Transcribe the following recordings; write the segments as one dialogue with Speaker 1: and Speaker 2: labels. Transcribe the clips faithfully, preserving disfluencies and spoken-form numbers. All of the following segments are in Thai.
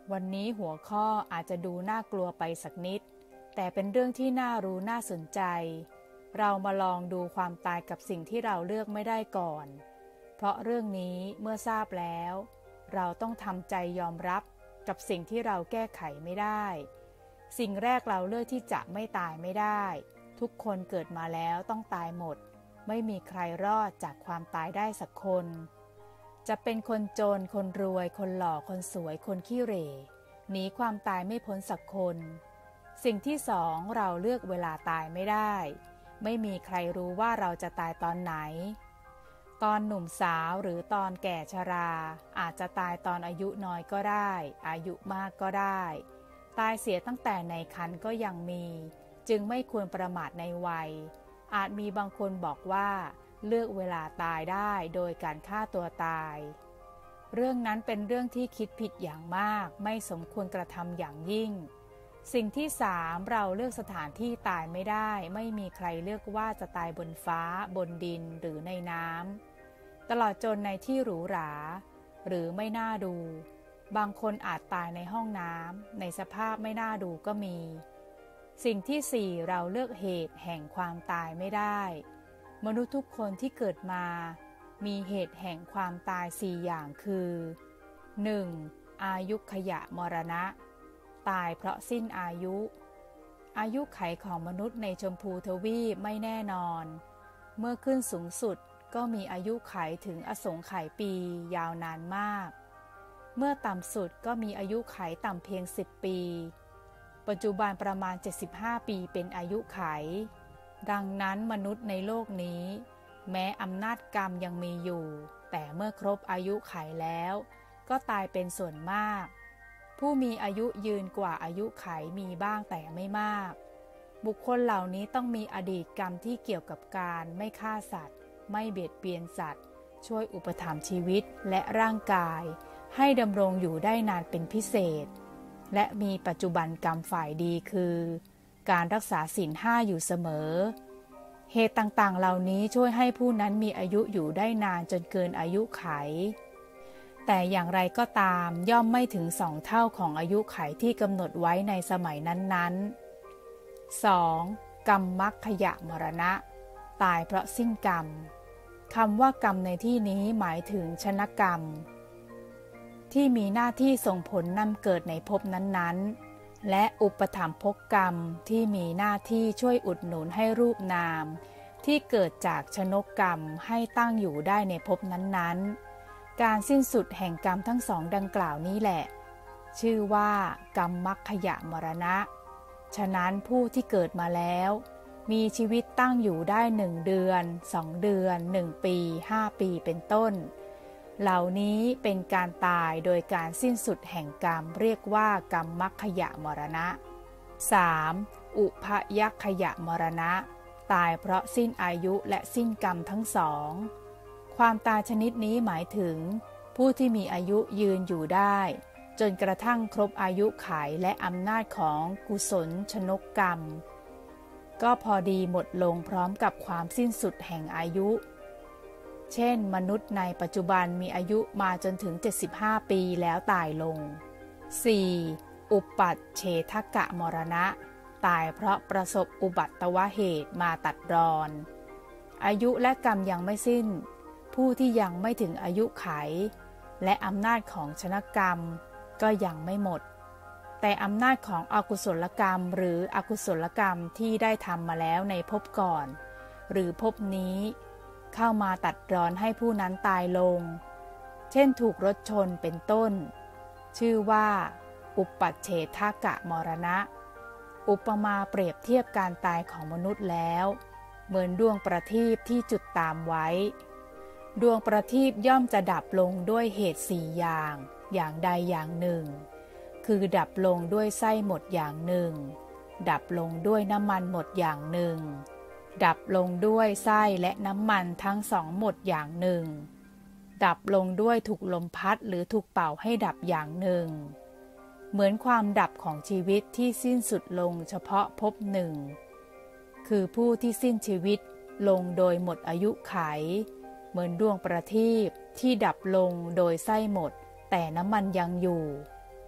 Speaker 1: วันนี้หัวข้ออาจจะดูน่ากลัวไปสักนิดแต่เป็นเรื่องที่น่ารู้น่าสนใจเรามาลองดูความตายกับสิ่งที่เราเลือกไม่ได้ก่อนเพราะเรื่องนี้เมื่อทราบแล้วเราต้องทำใจยอมรับกับสิ่งที่เราแก้ไขไม่ได้สิ่งแรกเราเลือกที่จะไม่ตายไม่ได้ทุกคนเกิดมาแล้วต้องตายหมดไม่มีใครรอดจากความตายได้สักคนจะเป็นคนจนคนรวยคนหล่อคนสวยคนขี้เหร่หนีความตายไม่พ้นสักคนสิ่งที่สองเราเลือกเวลาตายไม่ได้ไม่มีใครรู้ว่าเราจะตายตอนไหนตอนหนุ่มสาวหรือตอนแก่ชราอาจจะตายตอนอายุน้อยก็ได้อายุมากก็ได้ตายเสียตั้งแต่ในครรภ์ก็ยังมีจึงไม่ควรประมาทในวัยอาจมีบางคนบอกว่าเลือกเวลาตายได้โดยการฆ่าตัวตายเรื่องนั้นเป็นเรื่องที่คิดผิดอย่างมากไม่สมควรกระทำอย่างยิ่งสิ่งที่สามเราเลือกสถานที่ตายไม่ได้ไม่มีใครเลือกว่าจะตายบนฟ้าบนดินหรือในน้ำตลอดจนในที่หรูหราหรือไม่น่าดูบางคนอาจตายในห้องน้ำในสภาพไม่น่าดูก็มีสิ่งที่สี่เราเลือกเหตุแห่งความตายไม่ได้มนุษย์ทุกคนที่เกิดมามีเหตุแห่งความตายสี่อย่างคือ หนึ่ง. อายุขยะมรณะตายเพราะสิ้นอายุอายุไขของมนุษย์ในชมพูทวีปไม่แน่นอนเมื่อขึ้นสูงสุดก็มีอายุไขถึงอสงไขยปียาวนานมากเมื่อต่ำสุดก็มีอายุไขต่ำเพียงสิบปีปัจจุบันประมาณเจ็ดสิบห้าปีเป็นอายุไขดังนั้นมนุษย์ในโลกนี้แม้อำนาจกรรมยังมีอยู่แต่เมื่อครบอายุไขแล้วก็ตายเป็นส่วนมากผู้มีอายุยืนกว่าอายุไขมีบ้างแต่ไม่มากบุคคลเหล่านี้ต้องมีอดีตกรรมที่เกี่ยวกับการไม่ฆ่าสัตว์ไม่เบียดเบียนสัตว์ช่วยอุปถัมภ์ชีวิตและร่างกายให้ดำรงอยู่ได้นานเป็นพิเศษและมีปัจจุบันกรรมฝ่ายดีคือการรักษาศีลห้าอยู่เสมอเหตุต่างๆเหล่านี้ช่วยให้ผู้นั้นมีอายุอยู่ได้นานจนเกินอายุไขแต่อย่างไรก็ตามย่อมไม่ถึงสองเท่าของอายุไขที่กำหนดไว้ในสมัยนั้นๆ สอง. กรรมมัคคยมรณะตายเพราะสิ้นกรรมคำว่ากรรมในที่นี้หมายถึงชนกรรมที่มีหน้าที่ส่งผลนำเกิดในภพนั้นๆและอุปถัมภกกรรมที่มีหน้าที่ช่วยอุดหนุนให้รูปนามที่เกิดจากชนกกรรมให้ตั้งอยู่ได้ในภพนั้นๆการสิ้นสุดแห่งกรรมทั้งสองดังกล่าวนี้แหละชื่อว่ากรรมมัคคยมรณะฉะนั้นผู้ที่เกิดมาแล้วมีชีวิตตั้งอยู่ได้หนึ่งเดือนสองเดือนหนึ่งปีห้าปีเป็นต้นเหล่านี้เป็นการตายโดยการสิ้นสุดแห่งกรรมเรียกว่ากรรมมัคคยมรณะ สาม. อุพยัคคยมรณะตายเพราะสิ้นอายุและสิ้นกรรมทั้งสองความตายชนิดนี้หมายถึงผู้ที่มีอายุยืนอยู่ได้จนกระทั่งครบอายุขัยและอำนาจของกุศลชนกกรรมก็พอดีหมดลงพร้อมกับความสิ้นสุดแห่งอายุเช่นมนุษย์ในปัจจุบันมีอายุมาจนถึงเจ็ดสิบห้าปีแล้วตายลง สี่. อุปัชเฉทกมรณะตายเพราะประสบอุบัติเหตุมาตัดรอนอายุและกรรมยังไม่สิ้นผู้ที่ยังไม่ถึงอายุไขและอำนาจของชนกรรมก็ยังไม่หมดแต่อำนาจของอกุศลกรรมหรืออกุศลกรรมที่ได้ทำมาแล้วในภพก่อนหรือภพนี้เข้ามาตัดรอนให้ผู้นั้นตายลงเช่นถูกรถชนเป็นต้นชื่อว่าอุปัชเฉทกมรณะอุปมาเปรียบเทียบการตายของมนุษย์แล้วเหมือนดวงประทีปที่จุดตามไว้ดวงประทีปย่อมจะดับลงด้วยเหตุสี่อย่างอย่างใดอย่างหนึ่งคือดับลงด้วยไส้หมดอย่างหนึ่งดับลงด้วยน้ำมันหมดอย่างหนึ่งดับลงด้วยไส้และน้ำมันทั้งสองหมดอย่างหนึ่งดับลงด้วยถูกลมพัดหรือถูกเป่าให้ดับอย่างหนึ่งเหมือนความดับของชีวิตที่สิ้นสุดลงเฉพาะภพหนึ่งคือผู้ที่สิ้นชีวิตลงโดยหมดอายุไขเหมือนดวงประทีปที่ดับลงโดยไส้หมดแต่น้ำมันยังอยู่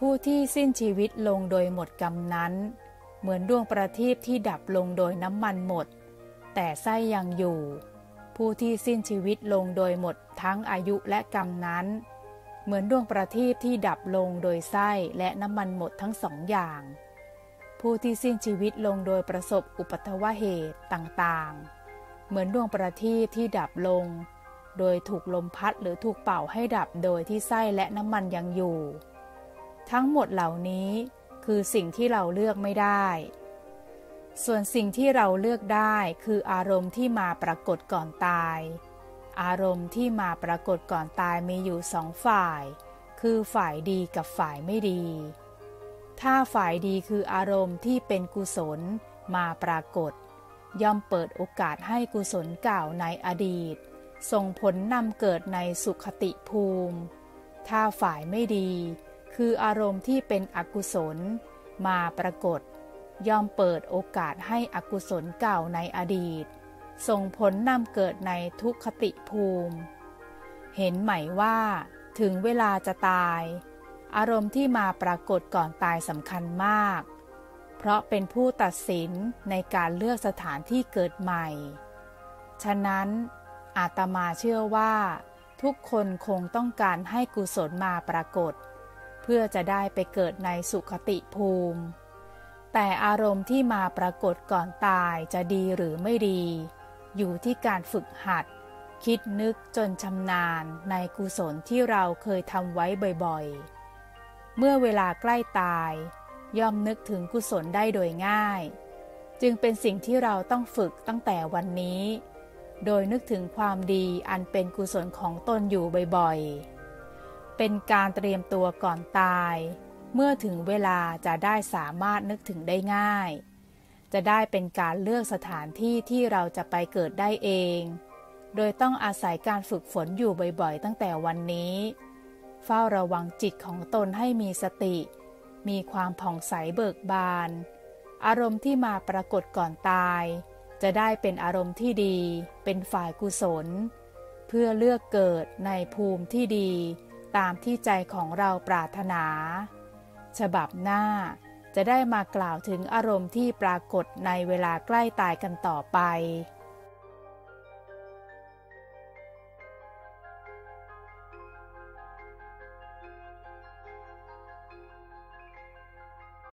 Speaker 1: ผู้ที่สิ้นชีวิตลงโดยหมดกรรมนั้นเหมือนดวงประทีปที่ดับลงโดยน้ำมันหมดแต่ไส้ยังอยู่ผู้ที่สิ้นชีวิตลงโดยหมดทั้งอายุและกรรมนั้นเหมือนดวงประทีปที่ดับลงโดยไส้และน้ำมันหมดทั้งสองอย่างผู้ที่สิ้นชีวิตลงโดยประสบอุปัฏฐวเหตุต่างๆเหมือนดวงประทีปที่ดับลงโดยถูกลมพัดหรือถูกเป่าให้ดับโดยที่ไส้และน้ำมันยังอยู่ทั้งหมดเหล่านี้คือสิ่งที่เราเลือกไม่ได้ส่วนสิ่งที่เราเลือกได้คืออารมณ์ที่มาปรากฏก่อนตายอารมณ์ที่มาปรากฏก่อนตายมีอยู่สองฝ่ายคือฝ่ายดีกับฝ่ายไม่ดีถ้าฝ่ายดีคืออารมณ์ที่เป็นกุศลมาปรากฏย่อมเปิดโอกาสให้กุศลเก่าในอดีตส่งผลนำเกิดในสุขติภูมิถ้าฝ่ายไม่ดีคืออารมณ์ที่เป็นอกุศลมาปรากฏย่อมเปิดโอกาสให้อกุศลเก่าในอดีตส่งผลนำเกิดในทุกขติภูมิเห็นไหมว่าถึงเวลาจะตายอารมณ์ที่มาปรากฏก่อนตายสำคัญมากเพราะเป็นผู้ตัดสินในการเลือกสถานที่เกิดใหม่ฉะนั้นอาตมาเชื่อว่าทุกคนคงต้องการให้กุศลมาปรากฏเพื่อจะได้ไปเกิดในสุขติภูมิแต่อารมณ์ที่มาปรากฏก่อนตายจะดีหรือไม่ดีอยู่ที่การฝึกหัดคิดนึกจนชำนาญในกุศลที่เราเคยทำไว้บ่อยๆเมื่อเวลาใกล้ตายย่อมนึกถึงกุศลได้โดยง่ายจึงเป็นสิ่งที่เราต้องฝึกตั้งแต่วันนี้โดยนึกถึงความดีอันเป็นกุศลของตนอยู่บ่อยๆเป็นการเตรียมตัวก่อนตายเมื่อถึงเวลาจะได้สามารถนึกถึงได้ง่ายจะได้เป็นการเลือกสถานที่ที่เราจะไปเกิดได้เองโดยต้องอาศัยการฝึกฝนอยู่บ่อยๆตั้งแต่วันนี้เฝ้าระวังจิตของตนให้มีสติมีความผ่องใสเบิกบานอารมณ์ที่มาปรากฏก่อนตายจะได้เป็นอารมณ์ที่ดีเป็นฝ่ายกุศลเพื่อเลือกเกิดในภูมิที่ดีตามที่ใจของเราปรารถนาฉบับหน้าจะได้มากล่าวถึงอารมณ์ที่ปรากฏในเวลาใกล้ตายกันต่อไป